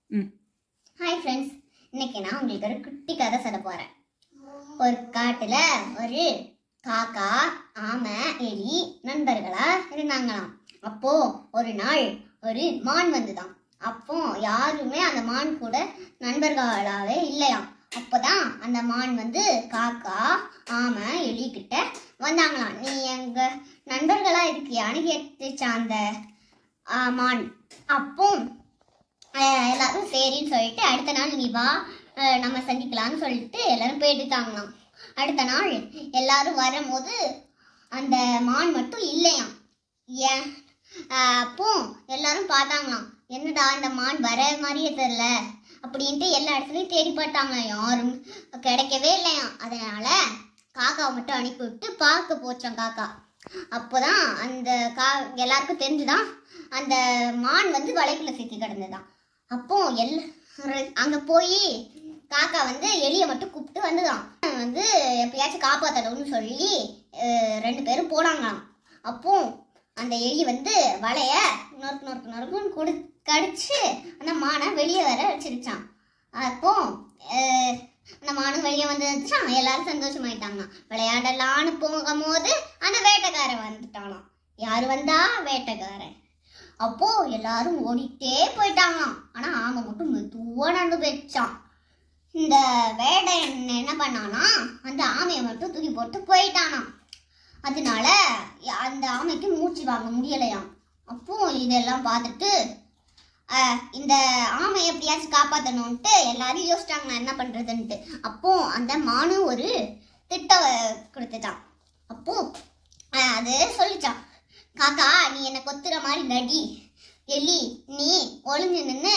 Hi friends, இன்னைக்கு நான் உங்களுக்கு ஒரு குட்டி கதை சொல்ல போறேன். ஒரு காட்டுல ஒரு காக்கா, ஆமை, எலி நண்பர்களா இருந்தாங்களாம். அப்போ ஒரு நாள் ஒரு மான் வந்துதான். அப்போ யாருமே அந்த மான் கூட நண்பர்களாவே இல்லையாம். அப்போதான் அந்த மான் வந்து காக்கா, ஆமை, எலி கிட்ட வந்தாங்களாம். நீ எங்க நண்பர்களா இருக்கியான்னு கேட்டுச்சான் அந்த மான். அப்போ எல்லாரும் சரின்னு சொல்லிட்டு அடுத்த நாள் நீ வா நம்ம சந்திக்கலாம்னு சொல்லிட்டு எல்லாரும் போயிட்டுட்டாங்களாம். அடுத்த நாள் எல்லாரும் வரும்போது அந்த மான் மட்டும் இல்லையாம். ஏன் அப்போ எல்லாரும் பார்த்தாங்களாம், என்னடா இந்த மான் வர மாதிரியே தெரியல அப்படின்ட்டு எல்லா இடத்துலையும் தேடி பார்த்தாங்களாம். யாரும் கிடைக்கவே இல்லையாம். அதனால காக்காவை மட்டும் அனுப்பி விட்டு பார்க்க போச்சான் காக்கா. அப்போதான் அந்த எல்லாருக்கும் தெரிஞ்சுதான் அந்த மான் வந்து வலைக்குள்ள சிக்கி கிடந்ததான். அப்போ அங்க போய் காக்கா வந்து எலியை மட்டும் கூப்பிட்டு வந்துதான் வந்து எப்பயாச்சும் காப்பாத்தணும்னு சொல்லி 2 பேரும் போனாங்களாம். அப்போ அந்த எலி வந்து வலைய நொறுக்குன்னு கடிச்சு அந்த மானை வெளியே வர வச்சிருச்சான். அப்போ அந்த மானும் வெளியே வந்துச்சான். எல்லாரும் சந்தோஷமாயிட்டாங்களாம். விளையாடலான்னு போகும்போது அந்த வேட்டைக்காரன் வந்துட்டாங்களாம். யாரு வந்தா? வேட்டைக்காரன். அப்போ எல்லாரும் ஓடிட்டே போயிட்டாங்களாம். ஆனா ஆமை மட்டும் மெதுவா நடந்து போயிடுச்சான். இந்த வேடை என்ன பண்ணானா, அந்த ஆமையை மட்டும் தூக்கி போட்டு போயிட்டானாம். அதனால அந்த ஆமைக்கு மூச்சு வாங்க முடியலையாம். அப்போ இதெல்லாம் பார்த்துட்டு இந்த ஆமையை எப்படியாச்சும் காப்பாற்றணும்ட்டு எல்லாரும் யோசிச்சாங்க என்ன பண்றதுன்ட்டு. அப்போ அந்த மானு ஒரு திட்டம் கொடுத்துட்டான். அப்போ அது சொல்லிச்சான், காக்கா நீ என்னை கொத்துற மாதிரி நடி, எலி நீ ஒளிஞ்சு நின்று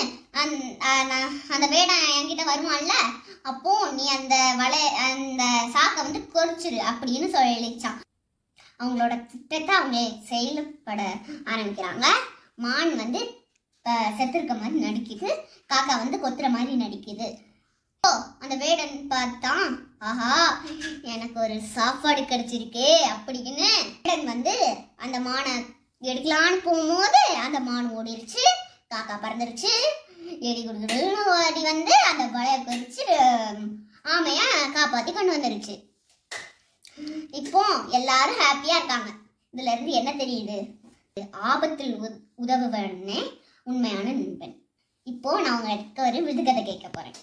அந்த வேடை என்கிட்ட வருவான்ல, அப்போ நீ அந்த அந்த சாக்கை வந்து கொறிச்சிரு அப்படின்னு சொல்லிச்சான். அவங்களோட திட்டத்தை அவங்க செயல்பட ஆரம்பிக்கிறாங்க. மான் வந்து செத்துருக்க மாதிரி நடிக்குது, காக்கா வந்து கொத்துற மாதிரி நடிக்குது. அந்த வேடன் பார்த்தான், ஆஹா எனக்கு ஒரு சாப்பாடு கிடைச்சிருக்கே அப்படின்னு வேடன் வந்து அந்த மானை எடுக்கலான்னு போகும்போது அந்த மான் ஓடிருச்சு, காக்கா பறந்துருச்சு. எலி குடுக்குன்னு ஓடி வந்து அந்த வலையை குறிச்சு ஆமைய காப்பாத்தி கொண்டு வந்துருச்சு. இப்போ எல்லாரும் ஹாப்பியா இருக்காங்க. இதுல இருந்து என்ன தெரியுது? ஆபத்தில் உதவுவனே உண்மையான நண்பன். இப்போ நான் உங்களுக்கு ஒரு விடுகதை கேட்க போறேன்.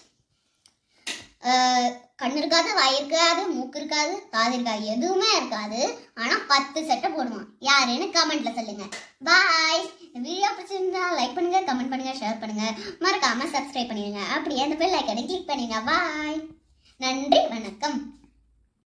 கண்ணு இருக்காது, வாய் இருக்காது, மூக்கு இருக்காது, காது இருக்காது, எதுவுமே இருக்காது. ஆனா 10 சட்டை போடுவான். யாருன்னு கமெண்ட்ல சொல்லுங்க. பாய். இந்த வீடியோ பிடிச்சிருந்தா லைக் பண்ணுங்க, கமெண்ட் பண்ணுங்க, ஷேர் பண்ணுங்க, மறக்காம சப்ஸ்கிரைப் பண்ணிடுங்க. அப்படியே அந்த பெல் ஐகானை கிளிக் பண்ணுங்க. பாய். நன்றி, வணக்கம்.